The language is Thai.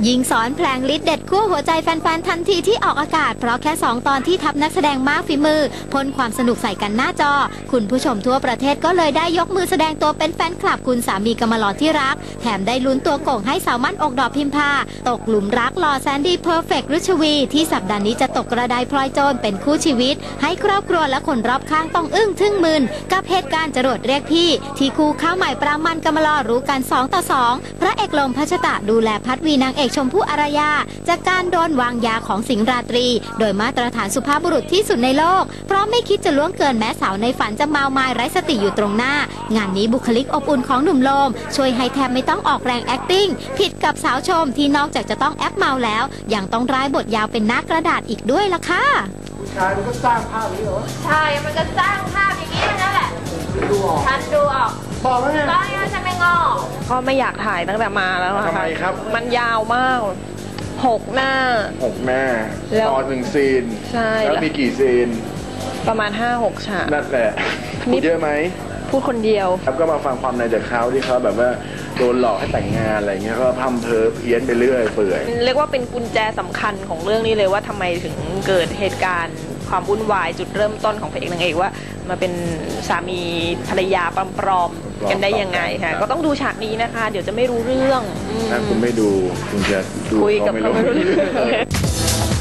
ยิงสอนแผลงฤทธิ์เด็ดขั้วหัวใจแฟนๆทันทีที่ออกอากาศเพราะแค่2 ตอนที่ทัพนักแสดงมากฝีมือพ่นความสนุกใส่กันหน้าจอคุณผู้ชมทั่วประเทศก็เลยได้ยกมือแสดงตัวเป็นแฟนคลับคุณสามีกำมะลอที่รักแถมได้ลุ้นตัวโก่งให้สาวมั่นอกดอกพิมพาตกหลุมรักหล่อแซนดี้เพอร์เฟกต์ฤชวีที่สัปดาห์นี้จะตกกระไดพลอยโจรเป็นคู่ชีวิตให้ครอบครัวและคนรอบข้างต้องอึ้งทึ่งมึนกับเหตุการณ์จรวดเรียกพี่ที่คู่ข้าวใหม่ปรามันกำมะลอรู้กัน2-2พระเอกลมพัชตะดูแลพัดวีนางเอกชมพู่อารยาจากการโดนวางยาของสิงห์ราตรีโดยมาตรฐานสุภาพบุรุษที่สุดในโลกเพราะไม่คิดจะล่วงเกินแม้สาวในฝันจะเมามายไร้สติอยู่ตรงหน้างานนี้บุคลิกอบอุ่นของหนุ่มโลมช่วยให้แทบไม่ต้องออกแรง acting ผิดกับสาวชมที่นอกจากจะต้องแอปเมาแล้วยังต้องร้ายบทยาวเป็นหน้ากระดาษอีกด้วยล่ะค่ะผู้ชายมันก็สร้างภาพนี้เหรอใช่มันก็สร้างภาพอย่างนี้นั่นแหละดูออกฉันดูออกบอกแล้วไงตอนนี้ฉันไม่งอก็ไม่อยากถ่ายตั้งแต่มาแล้วค่ะทำไมครับมันยาวมาก6 หน้าตอน1 ซีนใช่แล้วมีกี่ซีนประมาณ 5-6 ฉากนั่นแหละพูดเยอะไหมพูดคนเดียวครับก็มาฟังความในเด็กเขาที่เขาแบบว่าโดนหลอกให้แต่งงานอะไรเงี้ยก็พร่ำเพ้อเพี้ยนไปเรื่อยเปื่อยเรียกว่าเป็นกุญแจสำคัญของเรื่องนี้เลยว่าทำไมถึงเกิดเหตุการณ์ความวุ่นวายจุดเริ่มต้นของพระเอกนางเอกว่ามาเป็นสามีภรรยาปลอมๆกันได้ยังไงค่ะก็ต้องดูฉากนี้นะคะเดี๋ยวจะไม่รู้เรื่องถ้าคุณไม่ดูคุณจะดูคุยกับเขาไม่รู้เรื่อง